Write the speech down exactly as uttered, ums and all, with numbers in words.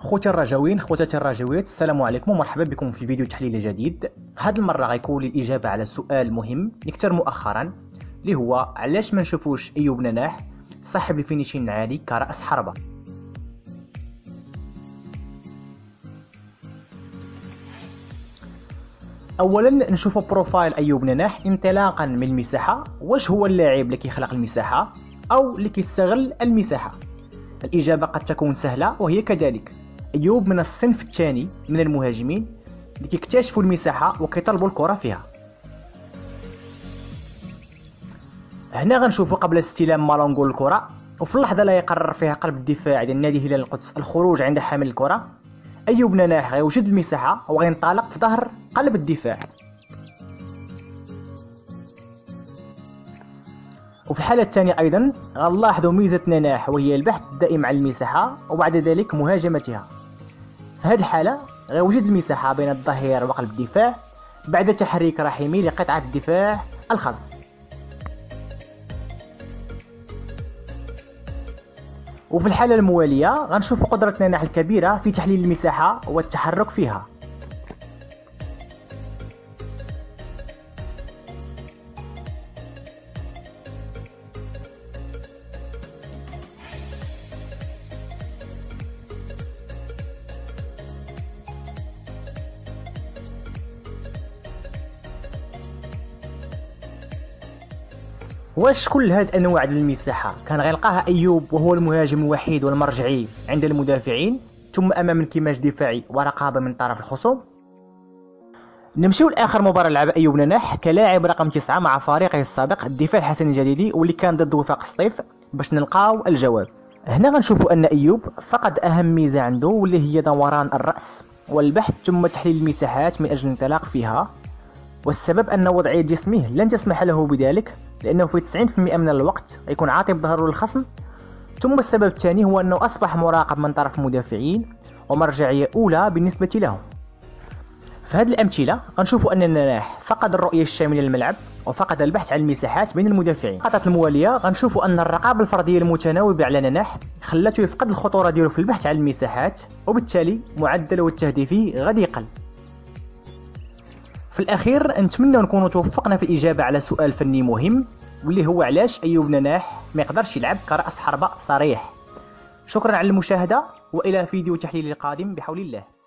خوتي الرجاويين خواتاتي الرجاويات، السلام عليكم ومرحبا بكم في فيديو تحليلي جديد. هاد المره غيكون لي الاجابه على سؤال مهم نكتر مؤخرا، اللي هو علاش ما نشوفوش ايوب نناح صاحب الفينيشين العالي كراس حربه. اولا نشوفوا بروفايل ايوب نناح انطلاقا من المساحه، واش هو اللاعب اللي كيخلق المساحه او اللي كيستغل المساحه؟ الإجابة قد تكون سهلة وهي كذلك. أيوب من الصنف الثاني من المهاجمين اللي كيكتشفوا المساحة وكيطلبوا الكرة فيها. هنا غنشوفوا قبل استلام مالونغو الكرة، وفي اللحظة لا يقرر فيها قلب الدفاع ديال نادي هلال القدس الخروج عند حامل الكرة، أيوب نناح غيوجد المساحة وغينطلق في ظهر قلب الدفاع. وفي الحالة الثانية أيضا غنلاحظوا ميزة نناح وهي البحث الدائم عن المساحة وبعد ذلك مهاجمتها. في هذه الحالة غيوجد المساحة بين الظهير وقلب الدفاع بعد تحريك رحيمي لقطعة الدفاع الخصم. وفي الحالة الموالية غنشوف قدرة نناح الكبيرة في تحليل المساحة والتحرك فيها. واش كل هاد الانواع ديال المساحه كان غيلقاها ايوب وهو المهاجم الوحيد والمرجعي عند المدافعين ثم امام انكماش دفاعي ورقابه من طرف الخصوم؟ نمشيو لاخر مباراه لعب ايوب نناح كلاعب رقم تسعة مع فريقه السابق الدفاع الحسني الجديدي واللي كان ضد وفاق سطيف باش نلقاو الجواب. هنا غنشوفوا ان ايوب فقد اهم ميزه عنده واللي هي دوران الراس والبحث ثم تحليل المساحات من اجل الانطلاق فيها، والسبب ان وضعيه جسمه لن تسمح له بذلك لانه في تسعين بالمئة من الوقت يكون عاطي بظهره للخصم. ثم السبب الثاني هو انه اصبح مراقب من طرف المدافعين ومرجعيه اولى بالنسبه لهم. في هذه الامثله غنشوفوا ان نناح فقد الرؤيه الشامله للملعب وفقد البحث عن المساحات بين المدافعين. الخطوات المواليه غنشوفوا ان الرقابه الفرديه المتناوبه على نناح خلته يفقد الخطوره ديالو في البحث عن المساحات، وبالتالي معدله التهديفي غادي يقل. في الاخير نتمنى نكونوا توفقنا في الاجابه على سؤال فني مهم واللي هو علاش ايوب نناح ما يقدرش يلعب كراس حربة صريح. شكرا على المشاهده والى فيديو تحليلي قادم بحول الله.